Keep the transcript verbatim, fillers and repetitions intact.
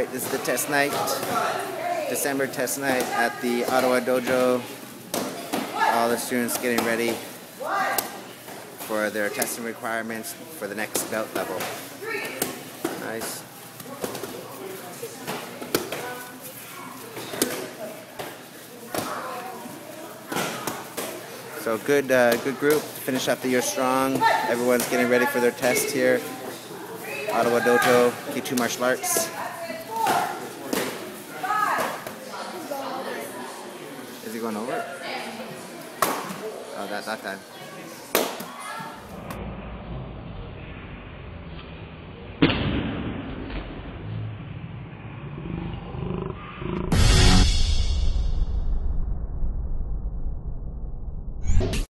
Alright, this is the test night, December test night at the Ottawa Dojo. All the students getting ready for their testing requirements for the next belt level. Nice. So good, uh, good group. Finish up the year strong. Everyone's getting ready for their test here. Ottawa Dojo, K two Martial Arts. Is he going over? Oh, that that time.